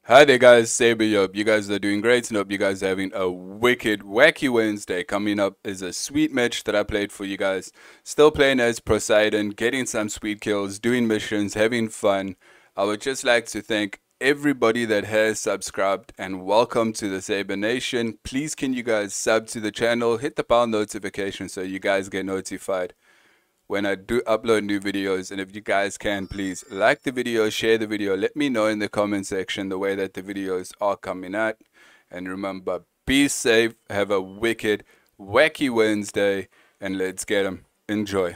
Hi there, guys. Saber here. Hope you guys are doing great and hope you guys are having a wicked, wacky Wednesday. Coming up is a sweet match that I played for you guys. Still playing as Poseidon, getting some sweet kills, doing missions, having fun. I would just like to thank everybody that has subscribed and welcome to the Saber Nation. Please, can you guys sub to the channel, hit the bell notification so you guys get notified when I do upload new videos. And if you guys can, please like the video, share the video, let me know in the comment section the way that the videos are coming out. And remember, be safe, have a wicked, wacky Wednesday, and let's get them. Enjoy.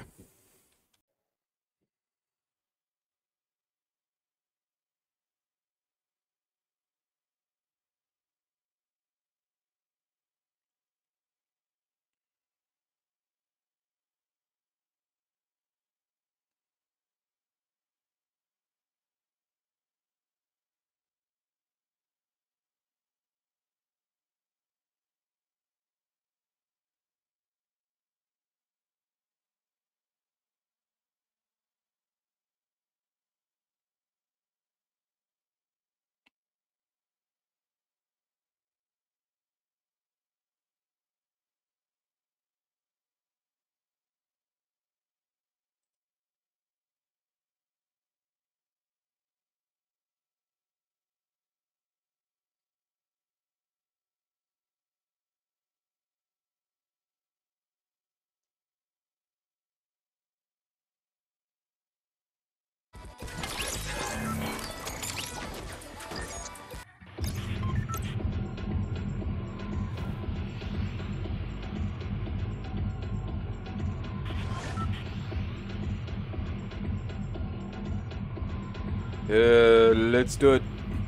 Let's do it.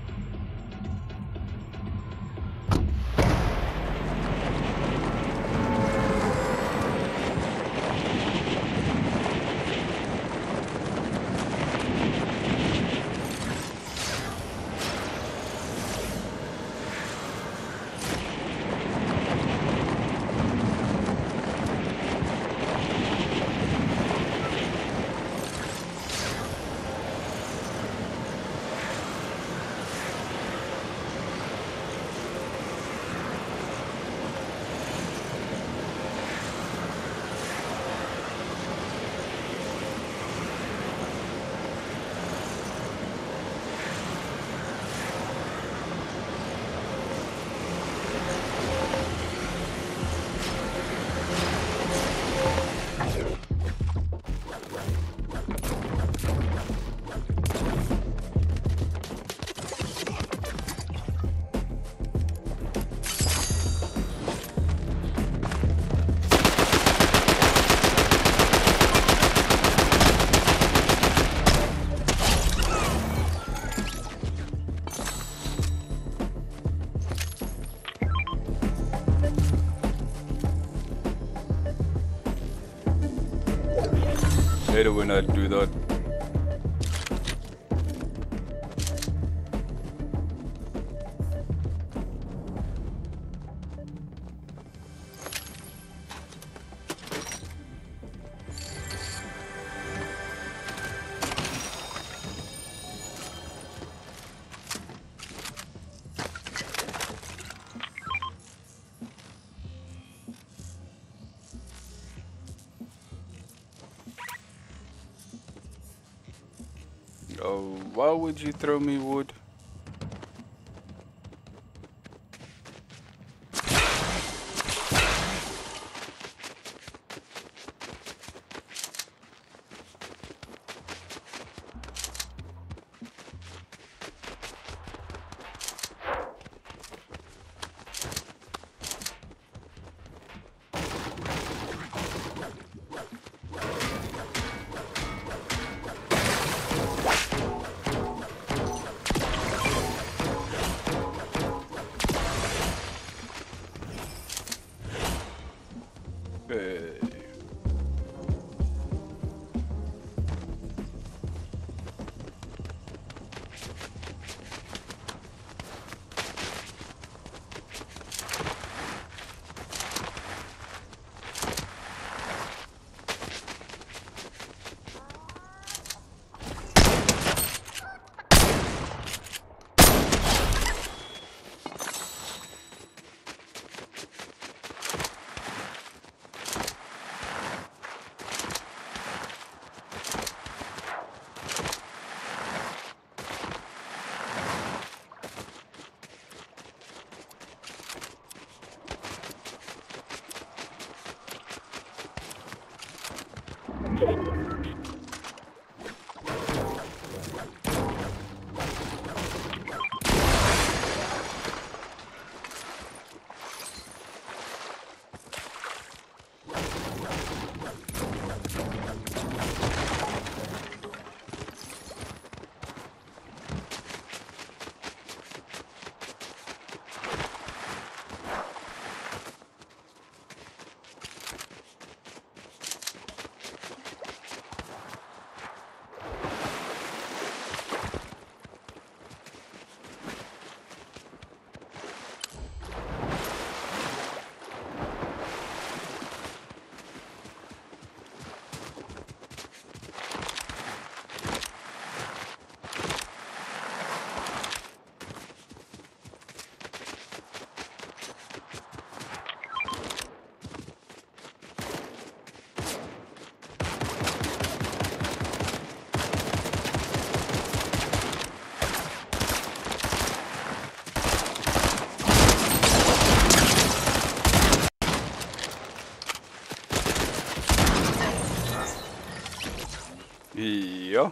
Later when I do that. Oh, why would you throw me wood? go.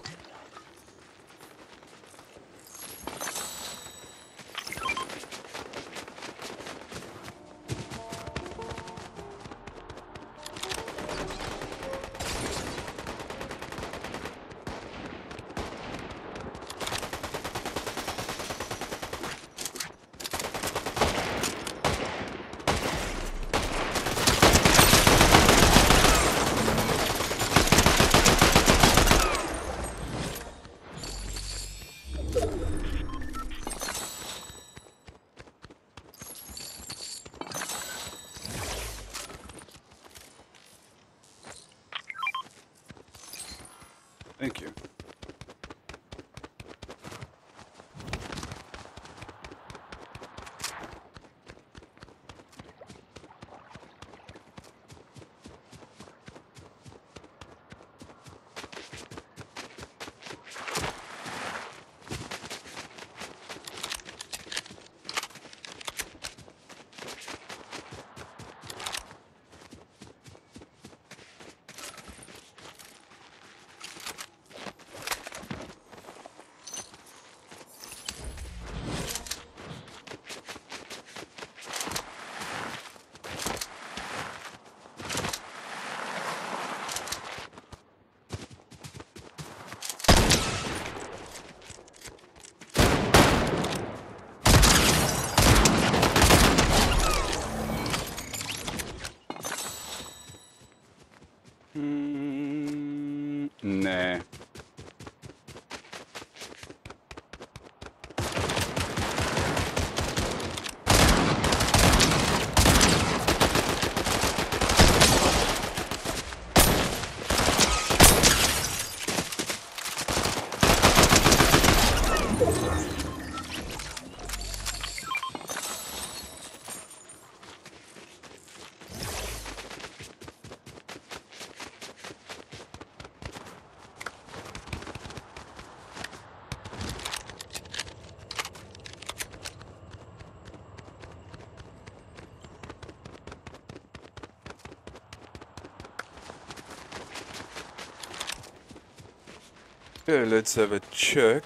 Thank you. Nah. Okay, let's have a check.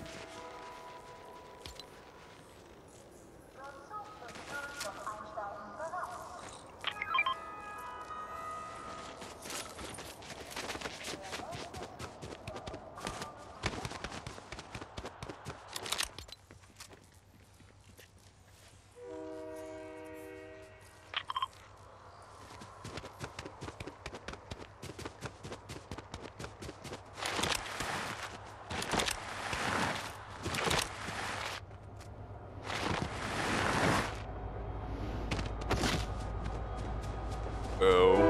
Oh.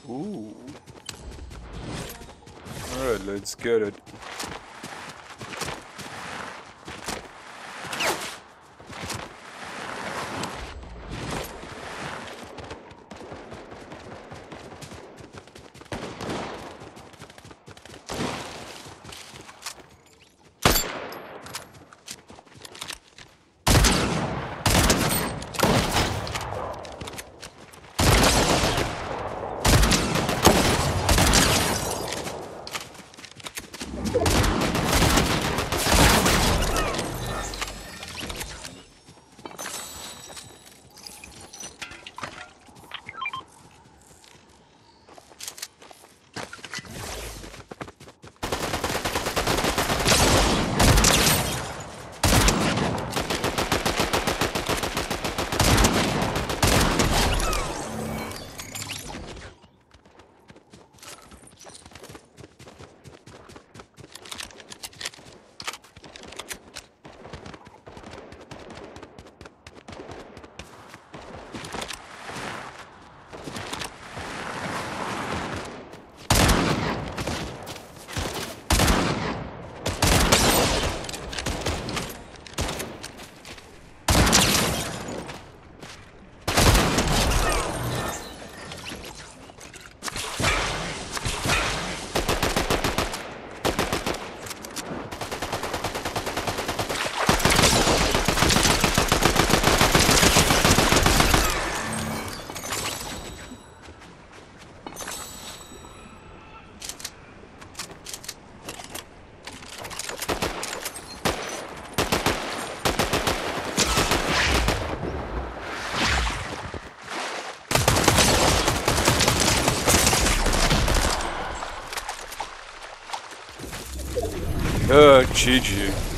Ooh. Alright, let's get it. GG.